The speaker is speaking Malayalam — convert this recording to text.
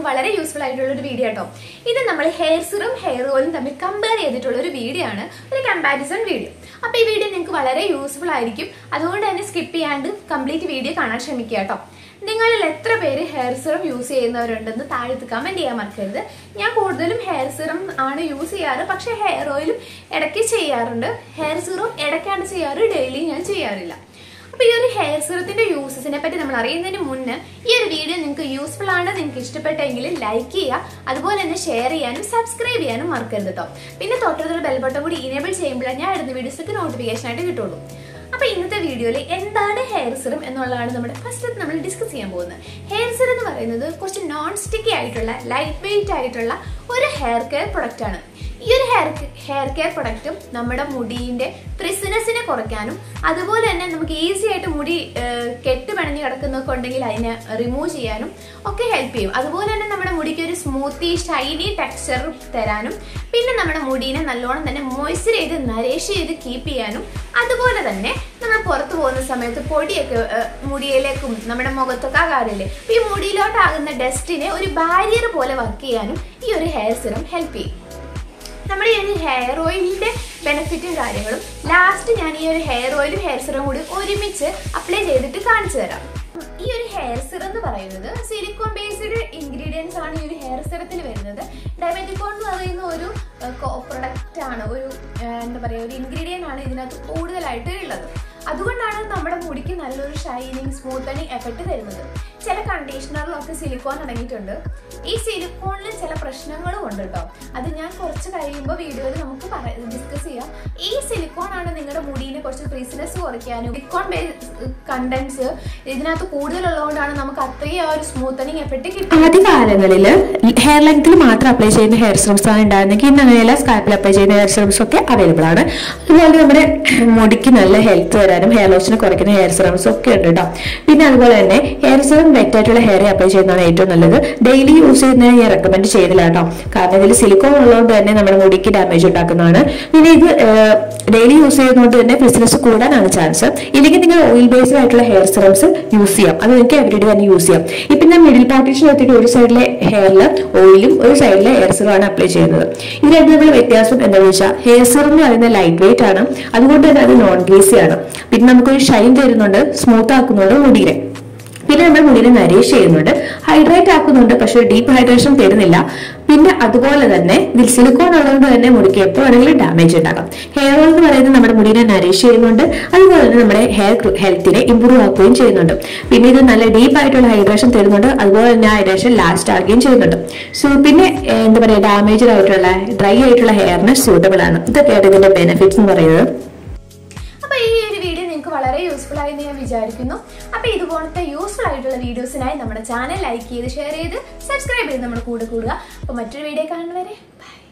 വളരെ യൂസ്ഫുൾ ആയിട്ടുള്ള ഒരു വീഡിയോ കേട്ടോ. ഇത് നമ്മൾ ഹെയർ സിറും ഹെയർ ഓയിലും തമ്മിൽ കമ്പയർ ചെയ്തിട്ടുള്ള ഒരു വീഡിയോ ആണ്, ഒരു കമ്പാരിസൺ വീഡിയോ. അപ്പോൾ ഈ വീഡിയോ നിങ്ങൾക്ക് വളരെ യൂസ്ഫുൾ ആയിരിക്കും. അതുകൊണ്ട് തന്നെ സ്കിപ്പ് ചെയ്യാണ്ട് കംപ്ലീറ്റ് വീഡിയോ കാണാൻ ശ്രമിക്കുക കേട്ടോ. നിങ്ങളിൽ എത്ര പേര് ഹെയർ സിറം യൂസ് ചെയ്യുന്നവരുണ്ടെന്ന് താഴത്ത് കമന്റ് ചെയ്യാൻ മറക്കരുത്. ഞാൻ കൂടുതലും ഹെയർ സിറം ആണ് യൂസ് ചെയ്യാറ്, പക്ഷെ ഹെയർ ഓയിലും ഇടയ്ക്ക് ചെയ്യാറുണ്ട്. ഹെയർ സിറം ഇടയ്ക്കാണ് ചെയ്യാറ്, ഡെയിലി ഞാൻ ചെയ്യാറില്ല. അപ്പോൾ ഈ ഒരു ഹെയർ സിറത്തിന്റെ യൂസസിനെ പറ്റി നമ്മൾ അറിയുന്നതിന് മുന്നേ ഈ ഒരു വീഡിയോ നിങ്ങൾക്ക് യൂസ്ഫുൾ ആണ്, നിങ്ങൾക്ക് ഇഷ്ടപ്പെട്ടെങ്കിൽ ലൈക്ക് ചെയ്യുക, അതുപോലെ തന്നെ ഷെയർ ചെയ്യാനും സബ്സ്ക്രൈബ് ചെയ്യാനും മറക്കരുത് കേട്ടോ. പിന്നെ തൊട്ടടുത്തുള്ള ബെൽ ബട്ടൺ കൂടി ഇനേബിൾ ചെയ്യുമ്പോഴാണ് ഞാൻ ഇടുന്ന വീഡിയോസൊക്കെ നോട്ടിഫിക്കേഷൻ ആയിട്ട് കിട്ടുള്ളൂ. അപ്പോൾ ഇന്നത്തെ വീഡിയോയിൽ എന്താണ് ഹെയർ സിറം എന്നുള്ളതാണ് നമ്മുടെ ഫസ്റ്റ് നമ്മൾ ഡിസ്കസ് ചെയ്യാൻ പോകുന്നത്. ഹെയർ സിറം എന്ന് പറയുന്നത് കുറച്ച് നോൺ സ്റ്റിക്കി ആയിട്ടുള്ള ലൈറ്റ് വെയിറ്റ് ആയിട്ടുള്ള ഒരു ഹെയർ കെയർ പ്രൊഡക്റ്റ് ആണ്. ഈ ഒരു ഹെയർ കെയർ പ്രൊഡക്റ്റും നമ്മുടെ മുടിയുടെ ഫ്രിസിനെസ്സിനെ കുറയ്ക്കാനും അതുപോലെ തന്നെ നമുക്ക് ഈസി ആയിട്ട് മുടി കെട്ടുപണഞ്ഞ് കിടക്കുന്നൊക്കെ ഉണ്ടെങ്കിൽ അതിനെ റിമൂവ് ചെയ്യാനും ഒക്കെ ഹെൽപ്പ് ചെയ്യും. അതുപോലെ തന്നെ നമ്മുടെ മുടിക്ക് ഒരു സ്മൂത്തി ഷൈനി ടെക്സ്ചർ തരാനും പിന്നെ നമ്മുടെ മുടീനെ നല്ലോണം തന്നെ മോയ്സ്ചർ ചെയ്ത് നരേഷ് ചെയ്ത് കീപ്പ് ചെയ്യാനും അതുപോലെ തന്നെ നമ്മൾ പുറത്തു പോകുന്ന സമയത്ത് പൊടിയൊക്കെ മുടിയിലേക്കും നമ്മുടെ മുഖത്തൊക്കെ ആകാറില്ലേ, ഈ മുടിയിലോട്ടാകുന്ന ഡസ്റ്റിനെ ഒരു ബാരിയർ പോലെ വർക്ക് ചെയ്യാനും ഈ ഒരു ഹെയർ സിറം ഹെൽപ്പ് ചെയ്യും. നമ്മുടെ ഈ ഒരു ഹെയർ ഓയിലിന്റെ ബെനിഫിറ്റും കാര്യങ്ങളും ലാസ്റ്റ് ഞാൻ ഈ ഒരു ഹെയർ ഓയിലും ഹെയർ സിറം കൂടി ഒരുമിച്ച് അപ്ലൈ ചെയ്തിട്ട് കാണിച്ചു തരാം. ഈ ഒരു ഹെയർ സിറം എന്ന് പറയുന്നത് സിലിക്കോൺ ബേസ്ഡ് ഇൻഗ്രീഡിയൻസ് ആണ് ഈ ഒരു ഹെയർ സിറത്തിൽ വരുന്നത്. ഡയമറ്റിക്കോൺ എന്ന് പറയുന്ന ഒരു പ്രൊഡക്റ്റ് ആണ്, ഒരു എന്താ പറയുക, ഒരു ഇൻഗ്രീഡിയൻ്റ് ആണ് ഇതിനകത്ത് കൂടുതലായിട്ട് ഉള്ളത്. അതുകൊണ്ടാണ് നമ്മുടെ മുടിക്ക് നല്ലൊരു ഷൈനിങ് സ്മൂത്തനിങ് എഫക്റ്റ് തരുന്നത്. ചില കണ്ടീഷണറിലൊക്കെ സിലിക്കോൺ അടങ്ങിയിട്ടുണ്ട്. ഈ സിലിക്കോണിൽ ചില പ്രശ്നങ്ങളും ഉണ്ട് കേട്ടോ. അത് ഞാൻ കുറച്ച് കഴിയുമ്പോൾ വീഡിയോയിൽ നമുക്ക് ഡിസ്കസ് ചെയ്യാം. ഈ സിലിക്കോൺ ആണ് നിങ്ങളുടെ മുടിനെ കുറച്ച് ഫ്രീസിനെസ് കുറയ്ക്കാനും സിലിക്കോൺ കണ്ടൻസ് ഇതിനകത്ത് കൂടുതലുള്ളതുകൊണ്ടാണ് നമുക്ക് അത്രയും ആ ഒരു സ്മൂത്തനിങ് എഫക്റ്റ് കിട്ടും. ആദ്യകാലങ്ങളിൽ ഹെയർ ലെങ്ത്തിൽ മാത്രം അപ്ലൈ ചെയ്യുന്ന ഹെയർ സിറംസ് ആണ് ഉണ്ടായിരുന്നെങ്കിൽ ഇന്ന് അങ്ങനെയല്ല, സ്കാൽപ്പിൽ അപ്ലൈ ചെയ്യുന്ന ഹെയർ സിറംസ് ഒക്കെ അവൈലബിൾ ആണ്. അതുപോലെ നമ്മുടെ മുടിക്ക് നല്ല ഹെൽത്ത് വരാനും ഹെയർ ലോസിനെ കുറയ്ക്കുന്ന ഹെയർ സിറംസ് ഒക്കെ ഉണ്ട് കേട്ടോ. പിന്നെ അതുപോലെ തന്നെ ഹെയർ സിറം വെറ്റ് ആയിട്ടുള്ള ഹെയർ അപ്ലൈ ചെയ്യുന്നതാണ് ഏറ്റവും നല്ലത്. ഡെയിലി യൂസ് ചെയ്യുന്നതിന് ഞാൻ റെക്കമെൻഡ് ചെയ്തില്ല കേട്ടോ, കാരണം ഇതിൽ സിലിക്കോൺ ഉള്ളതുകൊണ്ട് തന്നെ നമ്മുടെ മുടിക്ക് ഡാമേജ് ഉണ്ടാക്കുന്നതാണ്. പിന്നെ ഇത് ഡെയിലി യൂസ് ചെയ്യുന്നതുകൊണ്ട് തന്നെ ഫ്രിസിനെസ് കൂടാനാണ് ചാൻസ്. ഇല്ലെങ്കിൽ നിങ്ങൾ ഓയിൽ ബേസ്ഡ് ആയിട്ടുള്ള ഹെയർ സിറംസ് യൂസ് ചെയ്യാം, അത് നിങ്ങൾക്ക് എവരിഡേ തന്നെ യൂസ് ചെയ്യാം. ഇപ്പം ഞാൻ മിഡിൽ പാർട്ടീഷൻ എത്തിയിട്ട് ഒരു സൈഡിലെ ഹെയറിൽ ഓയിലും ഒരു സൈഡിലെ ഹെയർ സിറമാണ് അപ്ലൈ ചെയ്യുന്നത്. ഇത് രണ്ടും തമ്മിലുള്ള വ്യത്യാസം എന്താണെന്ന് വെച്ചാൽ ഹെയർ സിറം എന്ന് പറയുന്നത് ലൈറ്റ് വെയിറ്റ് ആണ്, അതുകൊണ്ട് തന്നെ അത് നോൺ ഗ്രീസി ആണ്. പിന്നെ നമുക്കൊരു ഷൈൻ തരുന്നുണ്ട്, സ്മൂത്ത് ആക്കുന്നുണ്ട് മുടിയെ. പിന്നെ നമ്മുടെ മുടിനെ നരേഷ് ചെയ്യുന്നുണ്ട്, ഹൈഡ്രേറ്റ് ആക്കുന്നുണ്ട്, പക്ഷെ ഡീപ്പ് ഹൈഡ്രേഷൻ തരുന്നില്ല. പിന്നെ അതുപോലെ തന്നെ ഇതിൽ സിലിക്കോൺ ഉള്ളതുകൊണ്ട് തന്നെ മുടിക്ക് എപ്പോൾ വേണമെങ്കിലും ഡാമേജ് ഉണ്ടാക്കാം. ഹെയർ ഓയിൽ എന്ന് പറയുന്നത് നമ്മുടെ മുടിനെ നരേഷ് ചെയ്യുന്നുണ്ട്, അതുപോലെ തന്നെ നമ്മുടെ ഹെയർ ഹെൽത്തിനെ ഇമ്പ്രൂവ് ആക്കുകയും ചെയ്യുന്നുണ്ട്. പിന്നെ ഇത് നല്ല ഡീപ്പ് ആയിട്ടുള്ള ഹൈഡ്രേഷൻ തരുന്നുണ്ട്, അതുപോലെ തന്നെ ഹൈഡ്രേഷൻ ലാസ്റ്റ് ആകുകയും ചെയ്യുന്നുണ്ട്. സോ പിന്നെ എന്താ പറയുക, ഡാമേജ് ആയിട്ടുള്ള ഡ്രൈ ആയിട്ടുള്ള ഹെയറിന് സ്യൂട്ടബിൾ ആണ്. ഇതൊക്കെയാണ് ഇതിന്റെ ബെനിഫിറ്റ്സ് എന്ന് പറയുന്നത്. വളരെ യൂസ്ഫുൾ ആയി ഞാൻ വിചാരിക്കുന്നു. അപ്പോൾ ഇതുപോലത്തെ യൂസ്ഫുൾ ആയിട്ടുള്ള വീഡിയോസിനായി നമ്മുടെ ചാനൽ ലൈക്ക് ചെയ്ത് ഷെയർ ചെയ്ത് സബ്സ്ക്രൈബ് ചെയ്ത് നമ്മുടെ കൂടെ കൂടുക. അപ്പോൾ മറ്റൊരു വീഡിയോ കാണുന്നവരെ ബൈ.